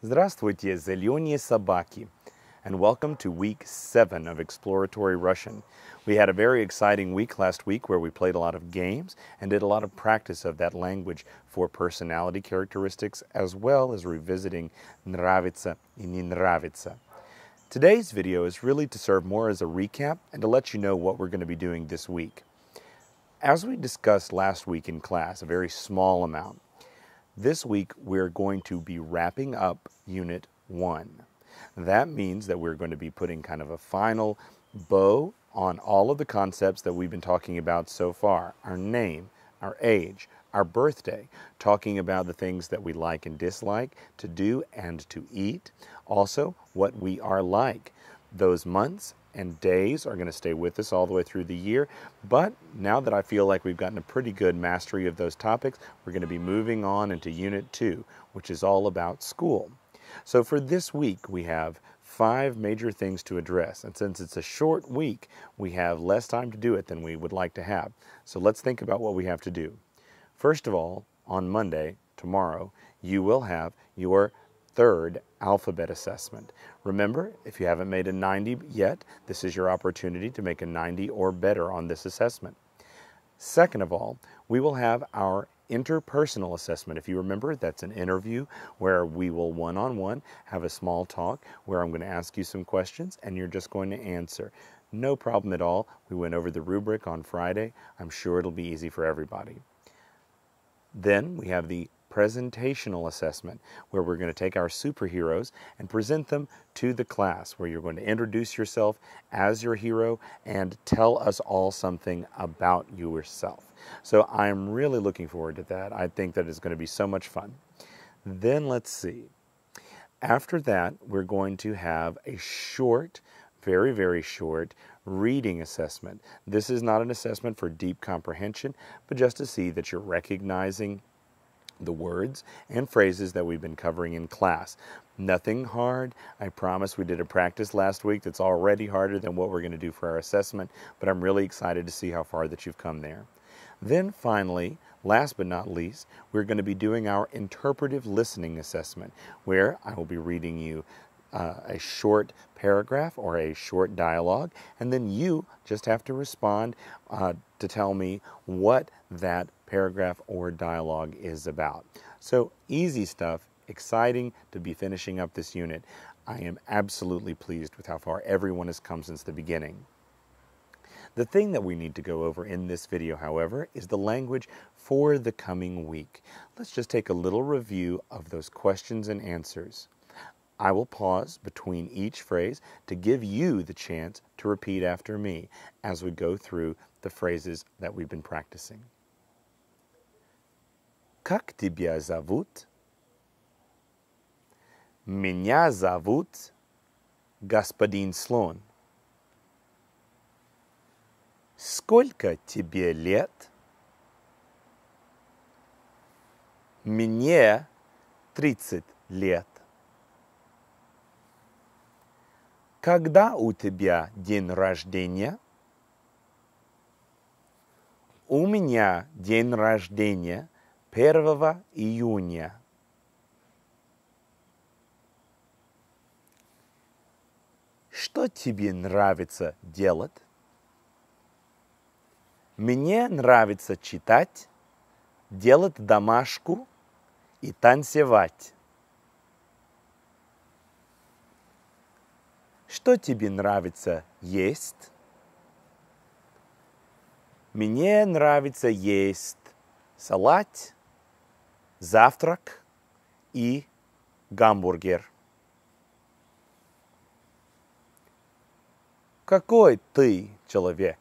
Здравствуйте, зелёные собаки, and welcome to week 7 of Exploratory Russian. We had a very exciting week last week where we played a lot of games and did a lot of practice of that language for personality characteristics as well as revisiting нравится и не нравится. Today's video is really to serve more as a recap and to let you know what we're going to be doing this week. As we discussed last week in class, a very small amount, this week we're going to be wrapping up Unit 1. That means that we're going to be putting kind of a final bow on all of the concepts that we've been talking about so far. Our name, our age, our birthday, talking about the things that we like and dislike to do and to eat. Also, what we are like. Those months and days are going to stay with us all the way through the year. But now that I feel like we've gotten a pretty good mastery of those topics, we're going to be moving on into Unit 2, which is all about school. So for this week, we have 5 major things to address. And since it's a short week, we have less time to do it than we would like to have. So let's think about what we have to do. First of all, on Monday, tomorrow, you will have your 3rd alphabet assessment. Remember, if you haven't made a 90 yet, this is your opportunity to make a 90 or better on this assessment. Second of all, we will have our interpersonal assessment. If you remember, that's an interview where we will one-on-one have a small talk where I'm going to ask you some questions and you're just going to answer. No problem at all. We went over the rubric on Friday. I'm sure it'll be easy for everybody. Then we have the presentational assessment, where we're going to take our superheroes and present them to the class, where you're going to introduce yourself as your hero and tell us all something about yourself. So I'm really looking forward to that. I think that is going to be so much fun. Then let's see. After that, we're going to have a short, very, very short reading assessment. This is not an assessment for deep comprehension, but just to see that you're recognizing the words and phrases that we've been covering in class. Nothing hard. I promise we did a practice last week that's already harder than what we're going to do for our assessment, but I'm really excited to see how far that you've come there. Then finally, last but not least, we're going to be doing our interpretive listening assessment, where I will be reading you a short paragraph or a short dialogue, and then you just have to respond to tell me what that paragraph or dialogue is about. So easy stuff, exciting to be finishing up this unit. I am absolutely pleased with how far everyone has come since the beginning. The thing that we need to go over in this video, however, is the language for the coming week. Let's just take a little review of those questions and answers. I will pause between each phrase to give you the chance to repeat after me as we go through the phrases that we've been practicing. Как тебя зовут? Меня зовут господин Слон. Сколько тебе лет? Мне 30 лет. Когда у тебя день рождения? У меня день рождения 1 июня. Что тебе нравится делать? Мне нравится читать, делать домашку и танцевать. Что тебе нравится есть? Мне нравится есть салат, завтрак и гамбургер. Какой ты человек?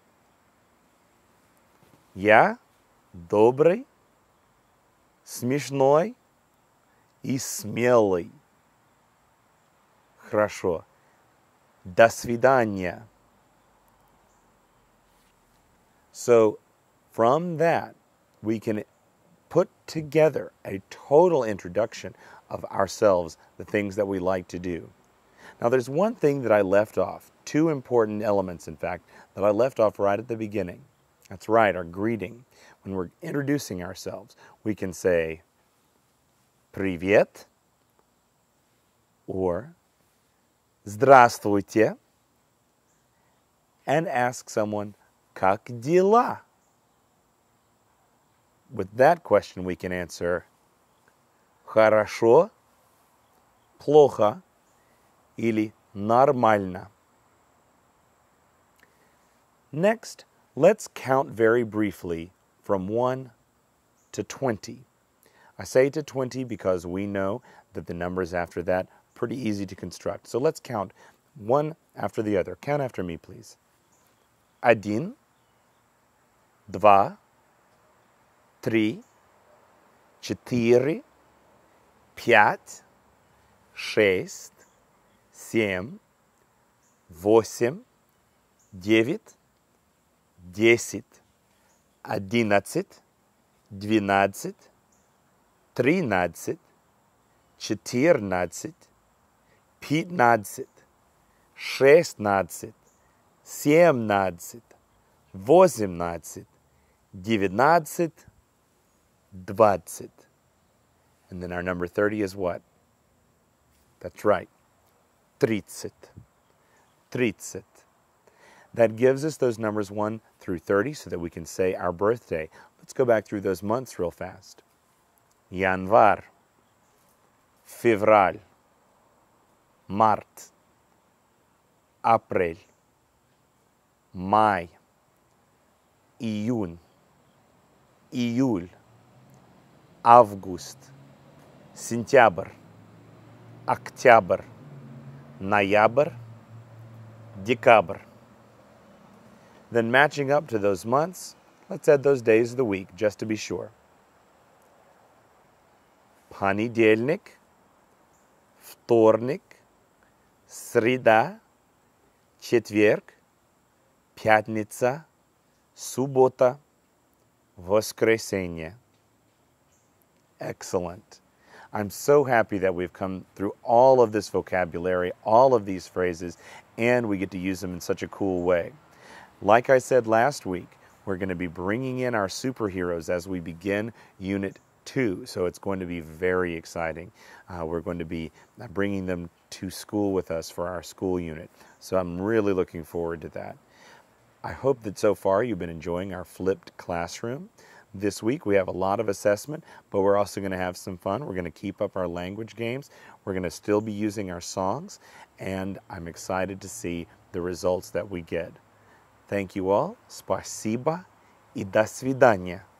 Я добрый, смешной и смелый. Хорошо. До свидания. So from that, we can put together a total introduction of ourselves, the things that we like to do. Now there's one thing that I left off, 2 important elements in fact, that I left off right at the beginning. That's right, our greeting. When we're introducing ourselves, we can say Привет, or Здравствуйте, and ask someone, Как дела? With that question, we can answer Хорошо, плохо или нормально. Next, let's count very briefly from 1 to 20. I say to 20 because we know that the numbers after that are pretty easy to construct. So let's count one after the other. Count after me, please. 1, 2, 3, 4, 5, 6, 7, 8, 9, 10, 11, 12, 13, 14, 15, 16, 17, 18, 19, 20. And then our number 30 is what? That's right. 30. 30. That gives us those numbers 1 through 30 so that we can say our birthday. Let's go back through those months real fast. Январь, февраль, март, апрель, май, июнь, июль, август, сентябрь, октябрь, ноябрь, декабрь. Then matching up to those months, let's add those days of the week just to be sure. Понедельник, вторник, среда, четверг, пятница, суббота, воскресенье. Excellent. I'm so happy that we've come through all of this vocabulary, all of these phrases, and we get to use them in such a cool way. Like I said last week, we're going to be bringing in our superheroes as we begin Unit 2, so it's going to be very exciting. We're going to be bringing them to school with us for our school unit, so I'm really looking forward to that. I hope that so far you've been enjoying our flipped classroom. This week we have a lot of assessment, but we're also going to have some fun. We're going to keep up our language games. We're going to still be using our songs, and I'm excited to see the results that we get. Thank you all. Спасибо и до свидания.